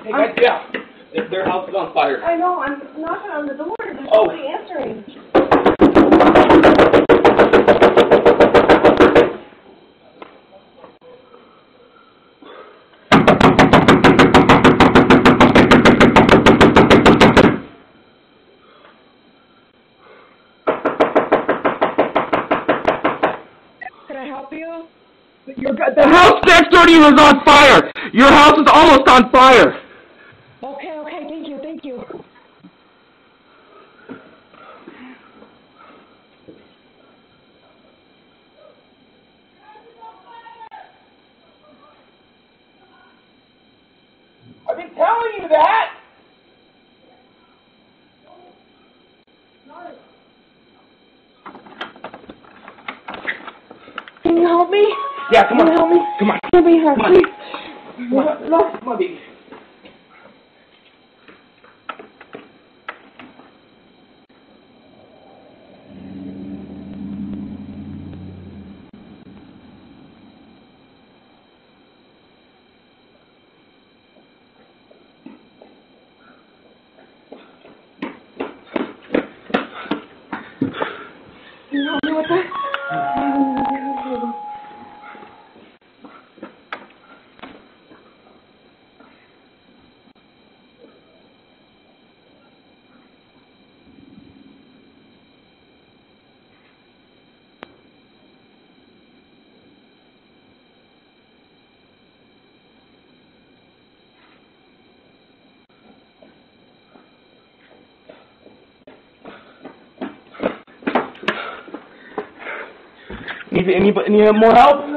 Hey guys, yeah. Their house is on fire. I know, I'm knocking on the door. There's nobody answering. Can I help you? The house next door to you is on fire. Your house is almost on fire. Okay, thank you. I've been telling you that. Can you help me? Yeah, come on. Can you help me? Come on. Let me help you. Come on, baby. Can you help me with that? Need more help?